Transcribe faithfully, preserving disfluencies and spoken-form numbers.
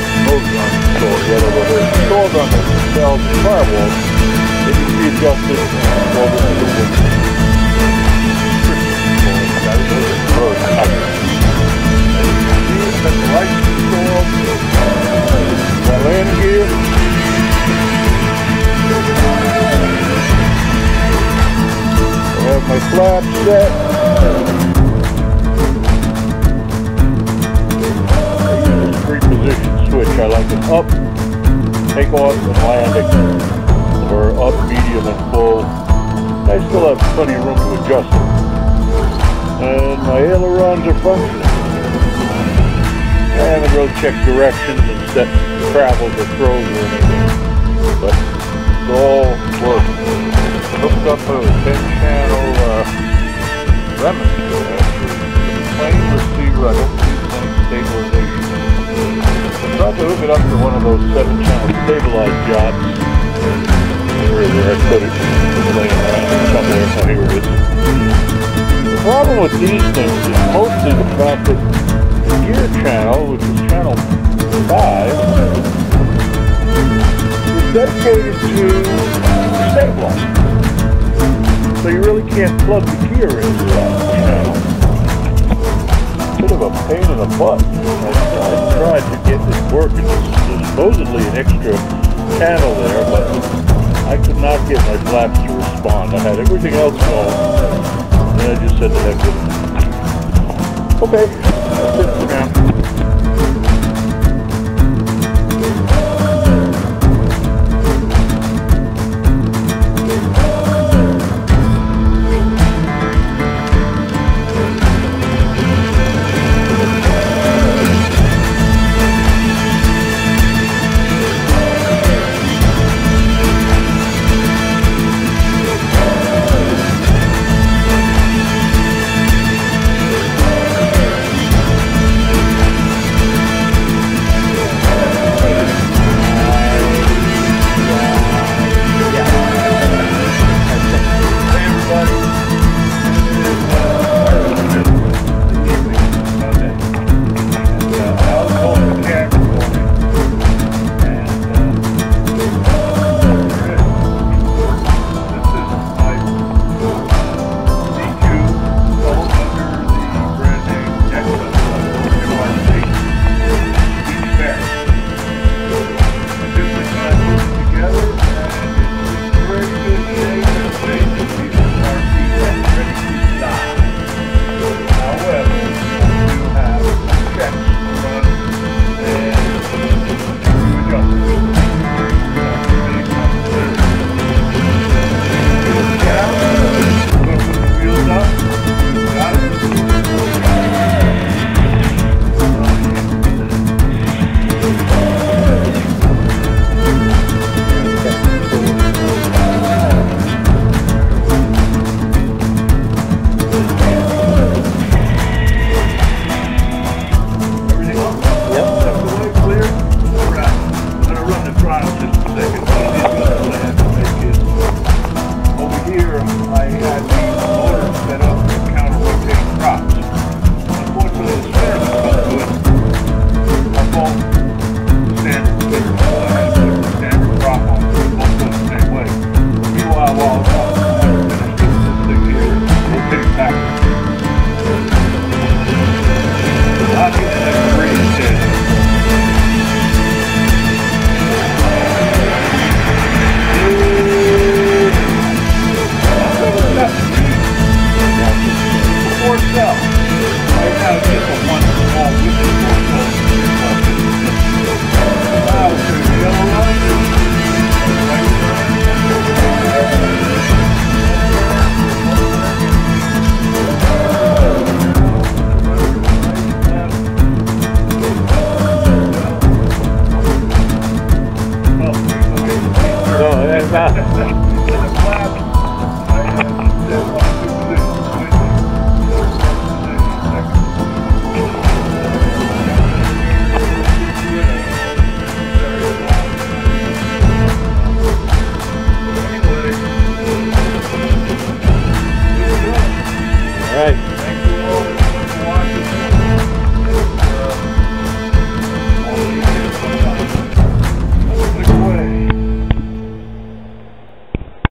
motor on installed, whether they're installed on the valve and firewall, it can be adjusted for the little that is the road tight. Got the lights installed, my landing gear. I have my flaps set. Three position switch. I like it up, take off, and landing, or up, medium, and full. I still have plenty of room to adjust it. And my ailerons are functioning. I haven't really checked directions and set travels or throws or anything, but it's all working. Hooked up a ten channel uh, remnant to plain receiver. I don't need any stabilization. I tried to hook it up to one of those seven channel stabilized jobs. Where I put it laying around somewhere. Oh, here it is. The problem with these things is mostly the fact that the gear channel, which is channel five, is dedicated to stabilizing. So you really can't plug the gear into that channel. Bit of a pain in the butt. I, I tried to get this working. There's supposedly an extra channel there, but I could not get my flaps to respond. I had everything else going, and I just said to heck with it. Okay.